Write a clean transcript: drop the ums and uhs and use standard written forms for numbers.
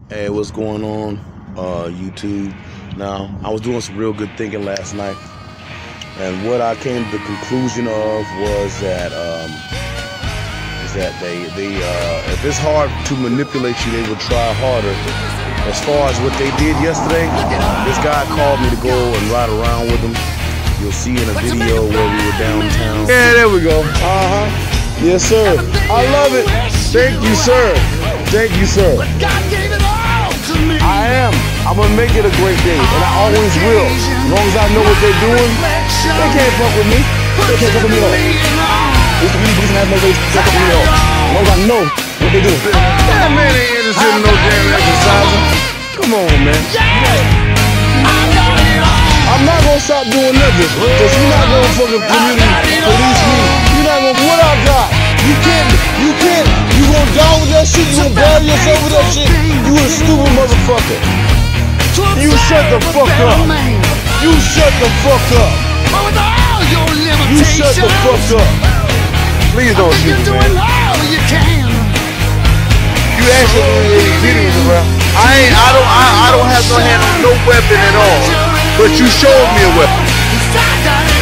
Hey, what's going on, YouTube? Now, I was doing some real good thinking last night, and what I came to the conclusion of was that they if it's hard to manipulate you, they will try harder. As far as what they did yesterday, this guy called me to go and ride around with him. You'll see in a video where we were downtown. Yeah, there we go. Yes, sir. I love it. Thank you, sir. Thank you, sir. I am. I'm gonna make it a great day, and I always will. As long as I know what they're doing, they can't fuck with me. They can't fuck with me at all. These police have no way to fuck with me at all. As long as I know what they're doing. That man ain't interested in no damn exercising. Come on, man. I'm not gonna stop doing nothing, cause you're not gonna fucking community police me. You're not gonna. What I got? You can't. You gonna die with that shit? You gonna bury yourself with that shit? You a stupid motherfucker. You shut the fuck up. You shut the fuck up. You shut the fuck up. Please don't shoot me, man. You actually videos around. I don't have no hand on no weapon at all. But you showed me a weapon.